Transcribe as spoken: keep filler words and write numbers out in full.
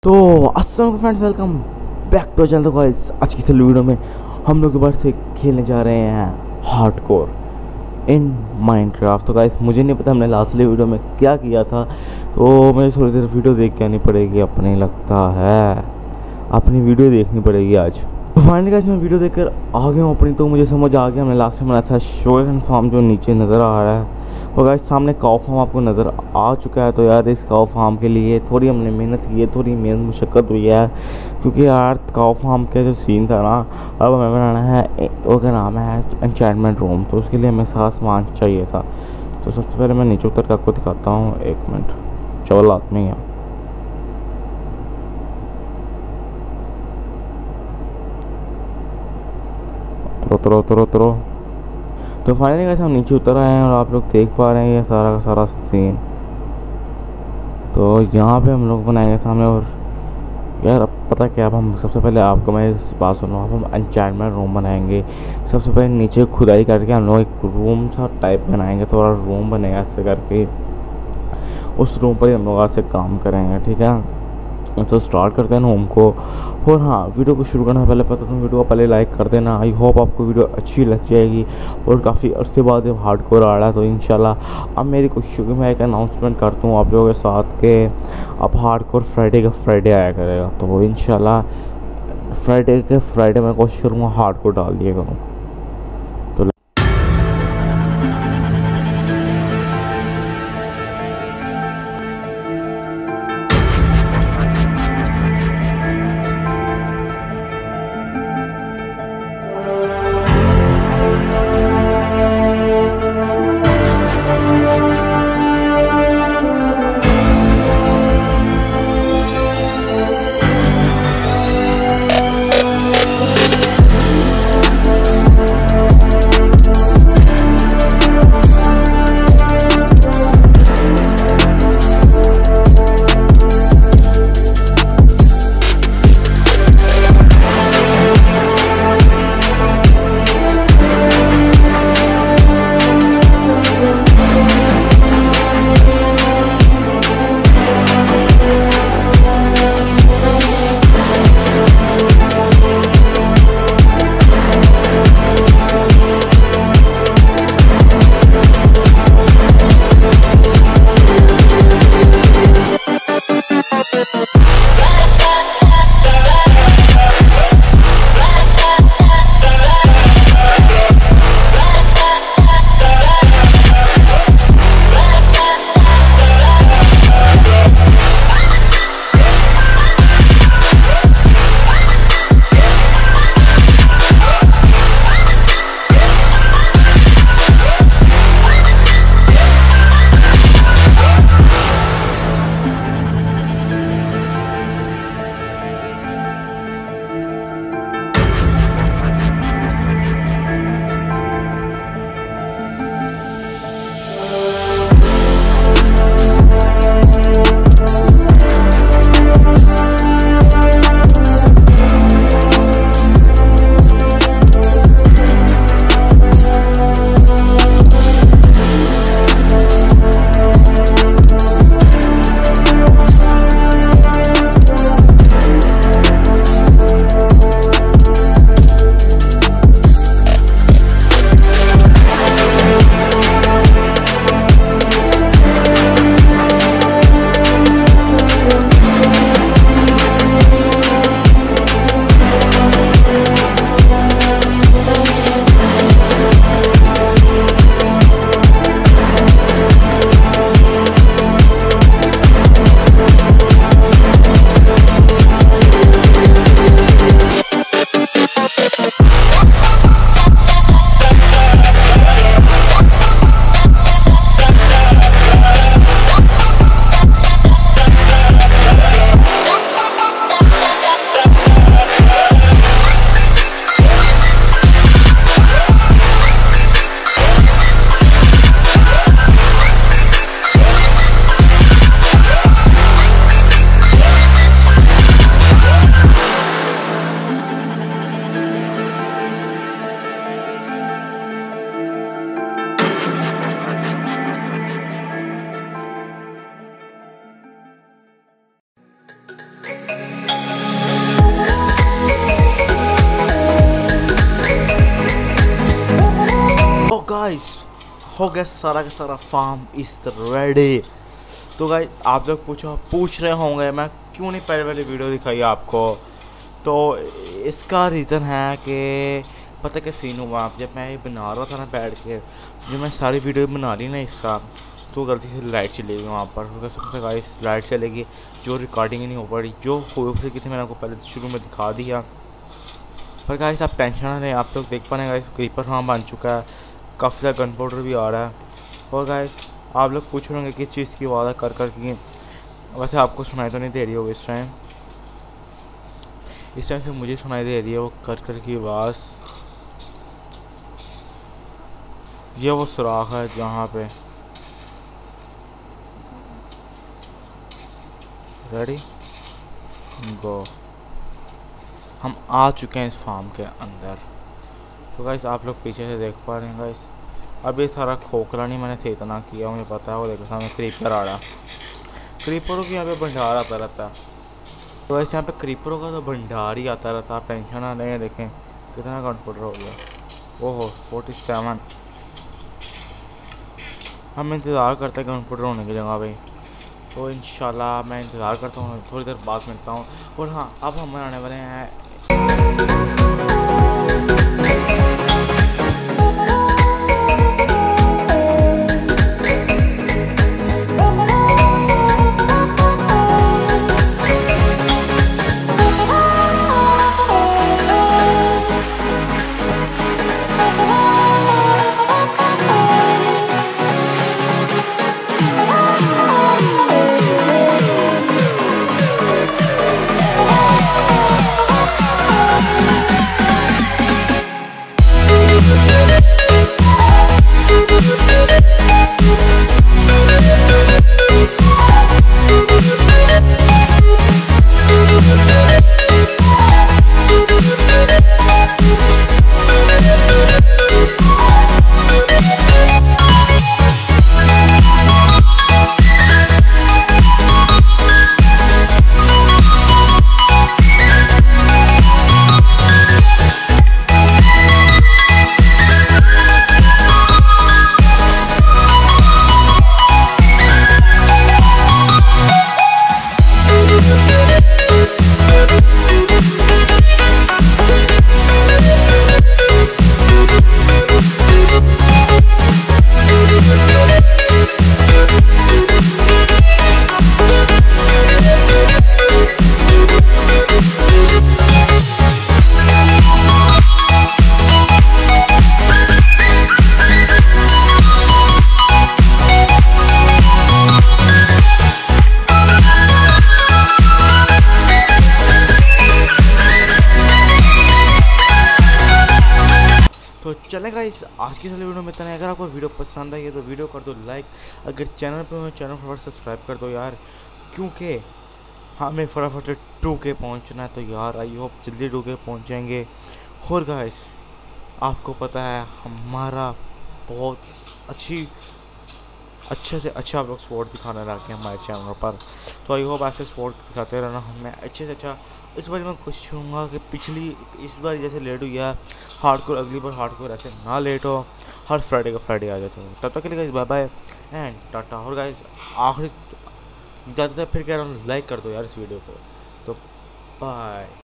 तो अस्सलाम friends, welcome back to channel. तो गाइस आज की इस वीडियो में हम लोग दोबारा से खेलने जा रहे हैं हार्डकोर इन माइनक्राफ्ट। तो गाइस मुझे नहीं पता हमने लास्ट वीडियो में क्या किया था, तो मुझे थोड़ी देर वीडियो देख के आनी पड़ेगी अपनी, लगता है अपनी वीडियो देखनी पड़ेगी आज। तो फाइनली गाइस मैं वीडियो देखकर आ गया हूँ अपनी, तो मुझे समझ आ गया हमने लास्ट टाइम बनाया था शोगन फार्म जो नीचे नज़र आ रहा है। और गाइस सामने काऊ फार्म आपको नज़र आ चुका है। तो यार इस काऊ फार्म के लिए थोड़ी हमने मेहनत की है, थोड़ी मेहनत मुशक्क़त हुई है, क्योंकि यार काऊ फार्म का जो सीन था ना, अब हमें बनाना है वो क्या नाम है एन्चेंटमेंट रूम। तो उसके लिए हमें सारा सामान चाहिए था। तो सबसे पहले मैं नीचे उतर कर आपको दिखाता हूँ, एक मिनट चौल आदमी है। उतरो उतरो उतरो। तो फाइनली गाइस हम नीचे उतर आए हैं और आप लोग देख पा रहे हैं ये सारा का सारा सीन। तो यहाँ पे हम लोग बनाएंगे सामने। और यार अब पता क्या, अब हम सबसे पहले आपको मैं इस बात सुन रहा हूँ, हम एन्चेंटमेंट रूम बनाएंगे। सबसे पहले नीचे खुदाई करके हम लोग एक रूम सा टाइप बनाएंगे, थोड़ा रूम बनेगा ऐसे करके, उस रूम पर ही हम लोग आज से काम करेंगे, ठीक है। तो स्टार्ट करते हैं रूम को। और हाँ, वीडियो को शुरू करने से पहले पता तुम वीडियो को पहले लाइक कर देना। आई होप आपको वीडियो अच्छी लग जाएगी। और काफ़ी अरसे बाद जब हार्डकोर आ रहा है, तो इंशाल्लाह अब मेरी कोशिश होगी मैं एक अनाउंसमेंट करता हूँ आप लोगों के साथ के अब हार्डकोर फ्राइडे का फ्राइडे आया करेगा। तो इंशाल्लाह फ्राइडे के फ्राइडे मैं कोशिश करूँगा हार्डकोर डाल दिया करूँ। हो गया सारा का सारा फार्म इज रेडी। तो गाइस आप लोग पूछो पूछ रहे होंगे मैं क्यों नहीं पहले वाली वीडियो दिखाई आपको। तो इसका रीज़न है कि पता क्या सीन हुआ, जब मैं ये बना रहा था ना बैठ के, जो मैं सारी वीडियो बना ली ना इसका, तो गलती से लाइट चली गई वहाँ पर। सबसे गाइस लाइट चलेगी जो रिकॉर्डिंग ही नहीं हो पा रही, जो हुई की थी मैंने आपको पहले शुरू में दिखा दिया। पर गाइस आप टेंशन ना लें, आप लोग देख पा रहे हैं गाइस क्रीपर फार्म बन चुका है, काफ़ी ज़्यादा गन पाउडर भी आ रहा है। और गाइस आप लोग पूछ रहे होंगे किस चीज़ की आवाज़ कर कर की, वैसे आपको सुनाई तो नहीं दे रही होगी इस टाइम, इस टाइम से मुझे सुनाई दे रही है वो कर कर की आवाज़। ये वो सुराख है जहाँ पे रेडी गो, हम आ चुके हैं इस फार्म के अंदर। तो गाइस आप लोग पीछे से देख पा रहे हैं गाइस, अब ये सारा खोखला नहीं मैंने से इतना किया, मुझे पता है। वो देखो सामने क्रीपर आ रहा, क्रीपरों की यहाँ पे भंडार आता रहता है। तो वैसे यहाँ पे क्रीपरों का तो भंडार ही आता रहता है, आप टेंशन ना लें। देखें कितना कंप्यूटर हो गया, ओहो फोर्टी सेवन। हम इंतज़ार करते हैं कंप्यूटर होने की जगह पे। तो इंशाल्लाह मैं इंतज़ार करता हूँ, थोड़ी देर बाद मिलता हूँ। और हाँ अब हम आने वाले हैं तो चलें गाइस आज की वीडियो में इतना है। अगर आपको वीडियो पसंद आई है तो वीडियो कर दो लाइक, अगर चैनल पे हो चैनल फटाफट सब्सक्राइब कर दो यार, क्योंकि हमें फटाफट टू के पहुँचना है। तो यार आई होप जल्दी टू के पहुँच जाएंगे। और गाइस आपको पता है हमारा बहुत अच्छी अच्छे से अच्छा आप लोग स्पोर्ट दिखाने लगे हैं हमारे चैनल पर, तो आई होप ऐसे स्पोर्ट दिखाते रहना हमें अच्छे से अच्छा। इस बार मैं कोशिश करूँगा कि पिछली इस बार जैसे लेट हुई है हार्डकोर, अगली बार हार्डकोर ऐसे ना लेट हो, हर फ्राइडे का फ्राइडे आ जाते हो। तब तक के लिए guys bye bye and tata. और गाइस आखिरी ज़्यादातर फिर कह रहा हूँ लाइक कर दो यार इस वीडियो को, तो बाय।